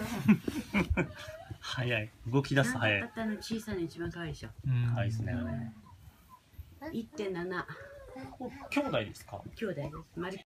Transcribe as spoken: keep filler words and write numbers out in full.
早い。動き出す早い。 あの小さな一番可愛いでしょ。 可愛いですね。 いってんなな。 兄弟ですか？ 兄弟です。